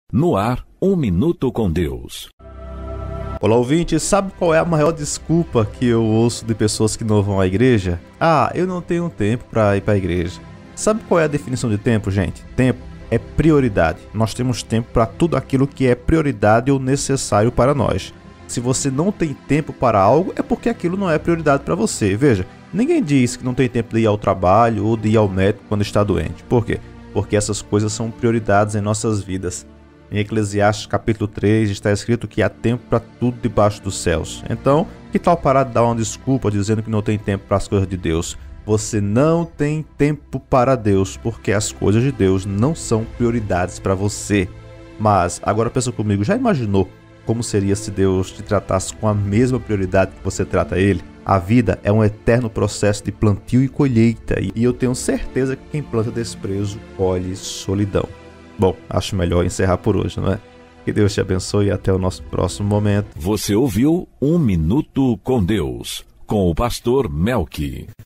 No ar, Um Minuto com Deus. Olá, ouvinte, sabe qual é a maior desculpa que eu ouço de pessoas que não vão à igreja? Eu não tenho tempo para ir para a igreja. Sabe qual é a definição de tempo, gente? Tempo é prioridade. Nós temos tempo para tudo aquilo que é prioridade ou necessário para nós. Se você não tem tempo para algo, é porque aquilo não é prioridade para você. Veja, ninguém diz que não tem tempo de ir ao trabalho ou de ir ao médico quando está doente. Por quê? Porque essas coisas são prioridades em nossas vidas. Em Eclesiastes capítulo 3 está escrito que há tempo para tudo debaixo dos céus. Então, que tal parar de dar uma desculpa dizendo que não tem tempo para as coisas de Deus? Você não tem tempo para Deus, porque as coisas de Deus não são prioridades para você. Mas, agora pensa comigo, já imaginou como seria se Deus te tratasse com a mesma prioridade que você trata Ele? A vida é um eterno processo de plantio e colheita, e eu tenho certeza que quem planta desprezo colhe solidão. Bom, acho melhor encerrar por hoje, não é? Que Deus te abençoe e até o nosso próximo momento. Você ouviu Um Minuto com Deus, com o pastor Melqui.